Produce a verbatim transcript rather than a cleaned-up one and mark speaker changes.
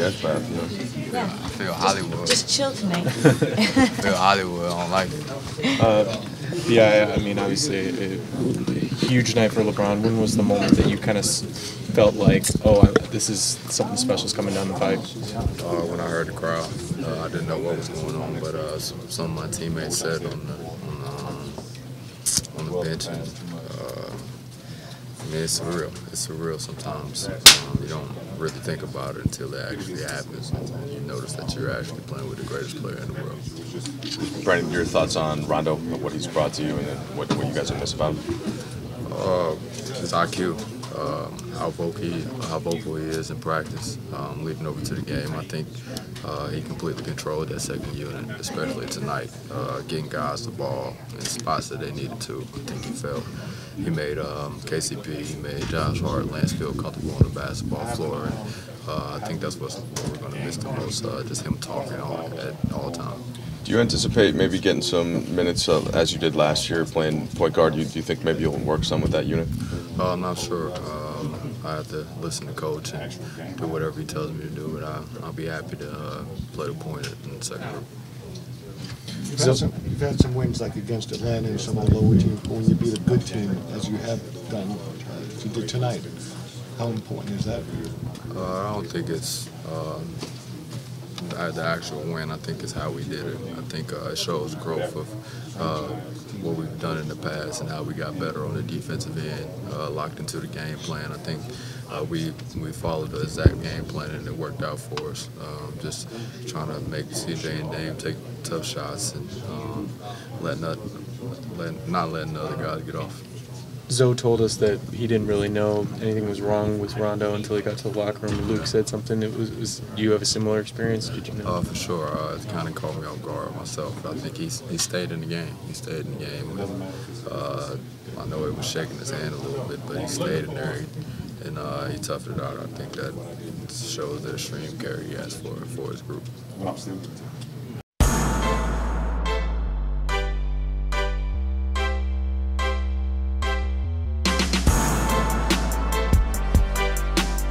Speaker 1: gas bath, you know?
Speaker 2: Yeah.
Speaker 3: I feel Hollywood.
Speaker 2: Just chill tonight.
Speaker 3: I feel Hollywood. I don't like it.
Speaker 4: Uh, yeah, I mean, obviously, a, a huge night for LeBron. When was the moment that you kind of felt like, oh, I, this is something special is coming down the pipe?
Speaker 5: Uh, when I heard the crowd, uh, I didn't know what was going on, but uh, some, some of my teammates said on the on the, um, on the bench, and, uh, I mean, it's surreal. It's surreal sometimes. Um, you don't really think about it until it actually happens, and you notice that you're actually playing with the greatest player in the world.
Speaker 1: Brandon, your thoughts on Rondo, what he's brought to you, and then what, what you guys are miss about him?
Speaker 5: Uh, his I Q, um, how vocal he, how vocal he is in practice, um, leading over to the game. I think uh, he completely controlled that second unit, especially tonight, uh, getting guys the ball in spots that they needed to. I think he felt he made um, K C P, he made Josh Hart, Lance feel comfortable on the basketball floor. And, uh, I think that's what's, what we're going to miss the most, uh, just him talking all, at all times.
Speaker 1: Do you anticipate maybe getting some minutes uh, as you did last year playing point guard? Do you, do you think maybe you'll work some with that unit?
Speaker 5: Uh, I'm not sure. Um, I have to listen to coach and do whatever he tells me to do, but I, I'll be happy to uh, play the point in the second group.
Speaker 6: You've had, some, you've had some wins like against Atlanta and some of the lower teams, but when you beat a good team, as you have done, uh, as you did tonight, how important is that for you?
Speaker 5: Uh, I don't think it's um, the actual win. I think it's how we did it. I think uh, it shows growth of uh, what we've done in the past and how we got better on the defensive end, uh, locked into the game plan. I think uh, we we followed the exact game plan and it worked out for us. Um, just trying to make C J and Dame take tough shots and um, let not, let, not letting the other guys get off.
Speaker 4: Zoe told us that he didn't really know anything was wrong with Rondo until he got to the locker room. Luke said something. It was, was do you have a similar experience? Did you know?
Speaker 5: Uh, for sure. Uh, it kind of caught me off guard myself. I think he's, he stayed in the game. He stayed in the game. With, uh, I know it was shaking his hand a little bit, but he stayed in there and uh, he toughed it out. I think that shows the extreme care he has for, for his group.